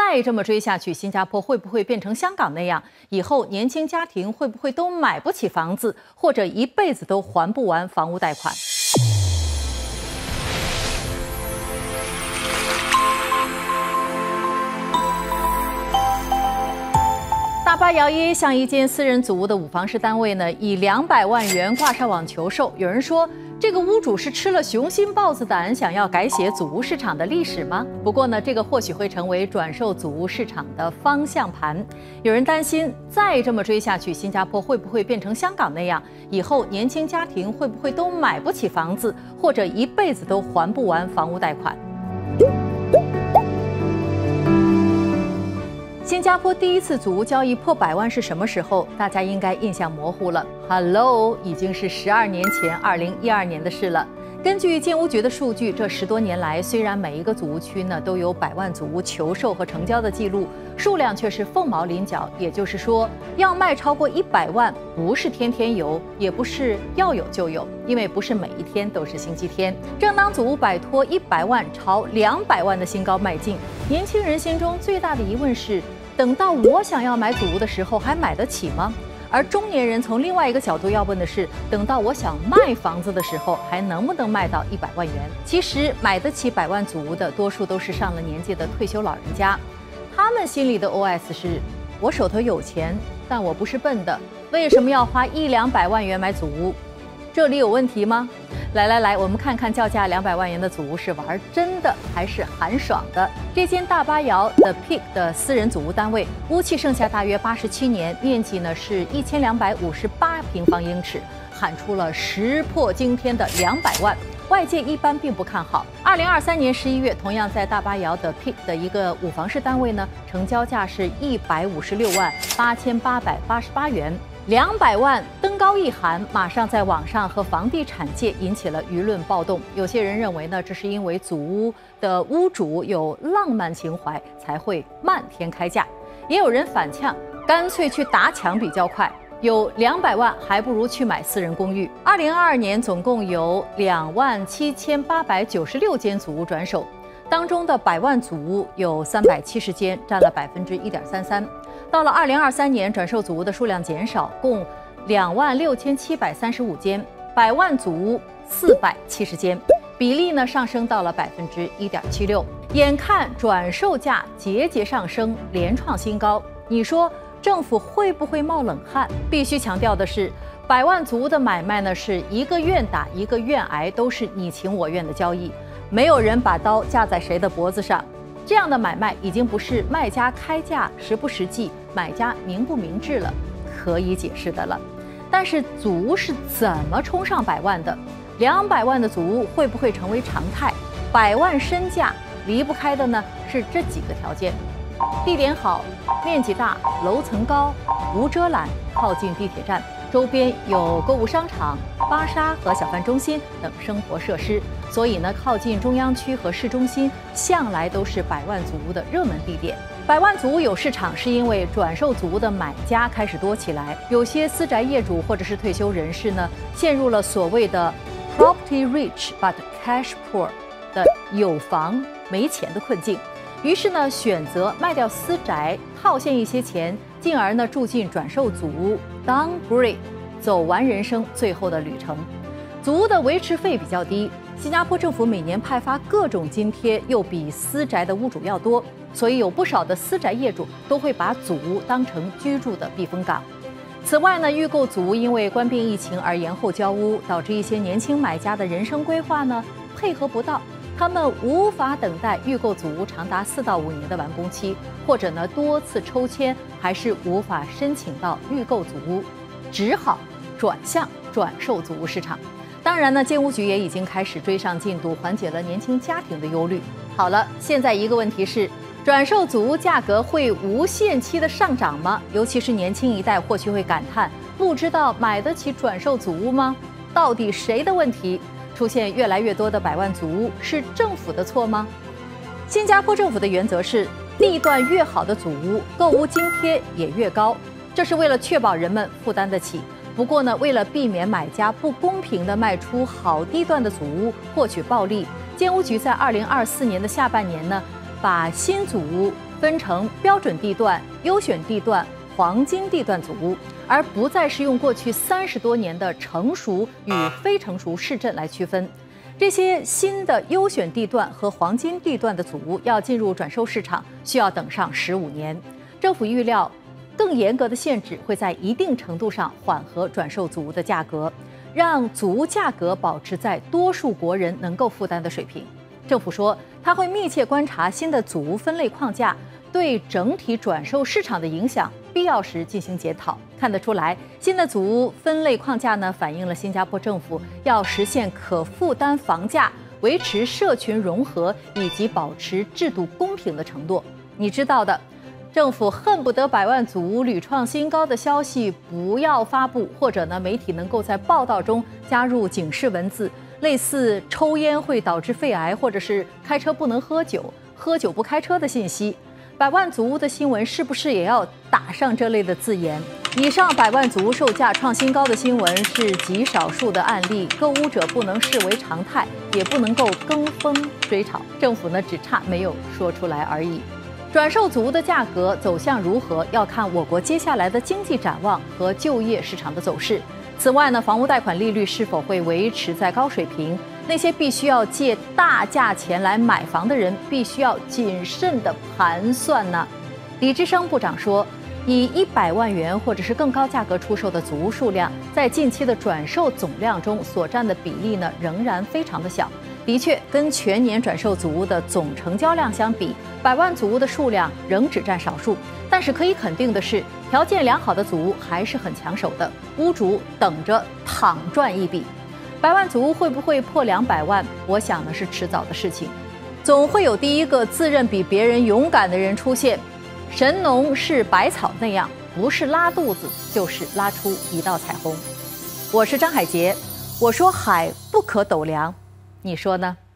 再这么追下去，新加坡会不会变成香港那样？以后年轻家庭会不会都买不起房子，或者一辈子都还不完房屋贷款？大巴窑一向一间私人祖屋的5房式单位呢，以200万元挂上网求售。有人说，这个屋主是吃了雄心豹子胆，想要改写祖屋市场的历史吗？不过呢，这个或许会成为转售祖屋市场的方向盘。有人担心，再这么追下去，新加坡会不会变成香港那样？以后年轻家庭会不会都买不起房子，或者一辈子都还不完房屋贷款？新加坡第一次祖屋交易破100万是什么时候？大家应该印象模糊了。Hello， 已经是12年前，2012年的事了。根据建屋局的数据，这10多年来，虽然每一个祖屋区呢都有100万祖屋求售和成交的记录，数量却是凤毛麟角。也就是说，要卖超过100万，不是天天有，也不是要有就有，因为不是每一天都是星期天。正当祖屋摆脱100万朝200万的新高迈进，年轻人心中最大的疑问是：等到我想要买祖屋的时候，还买得起吗？而中年人从另外一个角度要问的是，等到我想卖房子的时候，还能不能卖到100万元？其实买得起100万祖屋的，多数都是上了年纪的退休老人家，他们心里的 OS 是：我手头有钱，但我不是笨的，为什么要花100-200万元买祖屋？这里有问题吗？来，我们看看叫价200万元的祖屋是玩真的还是寒爽的。这间大巴窑的 Peak 的私人祖屋单位，屋期剩下大约87年，面积呢是1258平方英尺，喊出了石破惊天的200万。外界一般并不看好。2023年11月，同样在大巴窑的 Peak 的一个5房式单位呢，成交价是156万8888元。200万登高一喊，马上在网上和房地产界引起了舆论暴动。有些人认为呢，这是因为祖屋的屋主有浪漫情怀，才会漫天开价。也有人反呛，干脆去打抢比较快，有200万还不如去买私人公寓。2022年总共有27896间祖屋转手，当中的100万祖屋有370间，占了1.33%。到了2023年，转售祖屋的数量减少，共26735间，100万祖屋470间，比例呢上升到了1.76%。眼看转售价节节上升，连创新高，你说政府会不会冒冷汗？必须强调的是，100万祖屋的买卖呢是一个愿打一个愿挨，都是你情我愿的交易，没有人把刀架在谁的脖子上。这样的买卖已经不是卖家开价实不实际，买家明不明智了，可以解释的了。但是祖屋是怎么冲上100万的？200万的祖屋会不会成为常态？100万身价离不开的呢是这几个条件：地点好，面积大，楼层高，无遮拦，靠近地铁站，周边有购物商场、巴沙和小贩中心等生活设施。所以呢，靠近中央区和市中心，向来都是100万祖屋的热门地点。100万祖屋有市场，是因为转售祖屋的买家开始多起来，有些私宅业主或者是退休人士呢，陷入了所谓的 property rich but cash poor 的有房没钱的困境，于是呢，选择卖掉私宅，套现一些钱，进而呢住进转售祖屋 downgrade， 走完人生最后的旅程。祖屋的维持费比较低，新加坡政府每年派发各种津贴又比私宅的屋主要多，所以有不少的私宅业主都会把祖屋当成居住的避风港。此外呢，预购祖屋因为冠病疫情而延后交屋，导致一些年轻买家的人生规划呢配合不到，他们无法等待预购祖屋长达4到5年的完工期，或者呢多次抽签还是无法申请到预购祖屋，只好转向转售祖屋市场。当然呢，建屋局也已经开始追上进度，缓解了年轻家庭的忧虑。好了，现在一个问题是，转售祖屋价格会无限期的上涨吗？尤其是年轻一代或许会感叹，不知道买得起转售祖屋吗？到底谁的问题？出现越来越多的100万祖屋，是政府的错吗？新加坡政府的原则是，地段越好的祖屋，购屋津贴也越高，这是为了确保人们负担得起。不过呢，为了避免买家不公平地卖出好地段的祖屋获取暴利，建屋局在2024年的下半年呢， 把新祖屋分成标准地段、优选地段、黄金地段祖屋，而不再是用过去30多年的成熟与非成熟市镇来区分。这些新的优选地段和黄金地段的祖屋要进入转售市场，需要等上15年。政府预料，更严格的限制会在一定程度上缓和转售祖屋的价格，让祖屋价格保持在多数国人能够负担的水平。政府说，它会密切观察新的祖屋分类框架对整体转售市场的影响，必要时进行检讨。看得出来，新的祖屋分类框架呢，反映了新加坡政府要实现可负担房价、维持社群融合以及保持制度公平的承诺。你知道的，政府恨不得100万祖屋屡创新高的消息不要发布，或者呢，媒体能够在报道中加入警示文字，类似抽烟会导致肺癌，或者是开车不能喝酒，喝酒不开车的信息。100万祖屋的新闻是不是也要打上这类的字眼？以上100万祖屋售价创新高的新闻是极少数的案例，购屋者不能视为常态，也不能够跟风追炒。政府呢，只差没有说出来而已。转售祖屋的价格走向如何，要看我国接下来的经济展望和就业市场的走势。此外呢，房屋贷款利率是否会维持在高水平？那些必须要借大价钱来买房的人，必须要谨慎的盘算呢。李志生部长说，以100万元或者是更高价格出售的祖屋数量，在近期的转售总量中所占的比例呢，仍然非常的小。的确，跟全年转售祖屋的总成交量相比，100万祖屋的数量仍只占少数。但是可以肯定的是，条件良好的祖屋还是很抢手的，屋主等着躺赚一笔。100万祖屋会不会破200万？我想呢是迟早的事情，总会有第一个自认比别人勇敢的人出现。神农是百草那样，不是拉肚子，就是拉出一道彩虹。我是张海杰，我说海不可斗量，你说呢？